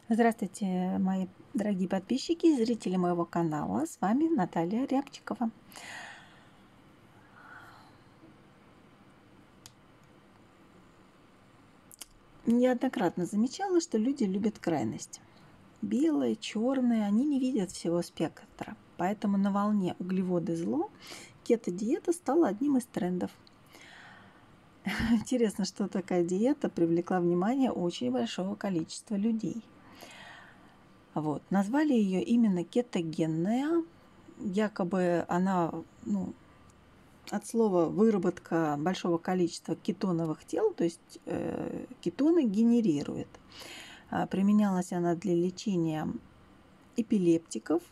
Здравствуйте, мои дорогие подписчики и зрители моего канала. С вами Наталья Рябчикова. Неоднократно замечала, что люди любят крайность. Белое, черное, они не видят всего спектра. Поэтому на волне углеводы зло кето-диета стала одним из трендов. Интересно, что такая диета привлекла внимание очень большого количества людей. Назвали ее именно кетогенная. Якобы она, от слова выработка большого количества кетоновых тел, то есть кетоны генерирует. Применялась она для лечения эпилептиков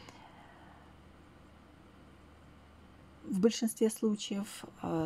в большинстве случаев.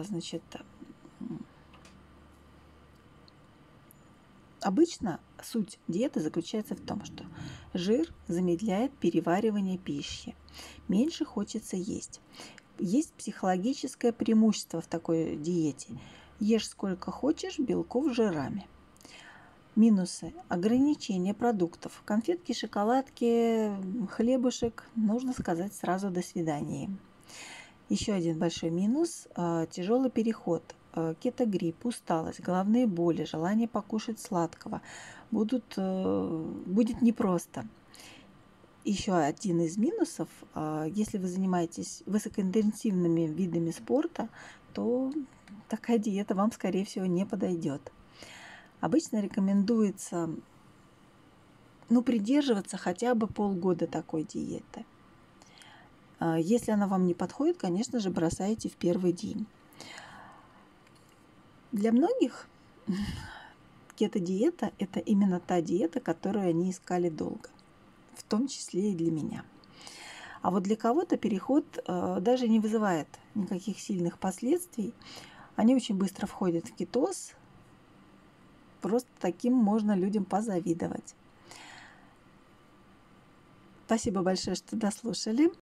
Обычно суть диеты заключается в том, что жир замедляет переваривание пищи, меньше хочется есть. Есть психологическое преимущество в такой диете. Ешь сколько хочешь, белков жирами. Минусы. Ограничение продуктов. Конфетки, шоколадки, хлебушек. Нужно сказать сразу до свидания. Еще один большой минус. Тяжелый переход. Кетогрипп, усталость, головные боли, желание покушать сладкого. Будет непросто. Еще один из минусов, если вы занимаетесь высокоинтенсивными видами спорта, то такая диета вам, скорее всего, не подойдет. Обычно рекомендуется придерживаться хотя бы полгода такой диеты. Если она вам не подходит, конечно же, бросайте в первый день. Для многих кето-диета – это именно та диета, которую они искали долго. В том числе и для меня. А вот для кого-то переход даже не вызывает никаких сильных последствий. Они очень быстро входят в кетоз. Просто таким можно людям позавидовать. Спасибо большое, что дослушали.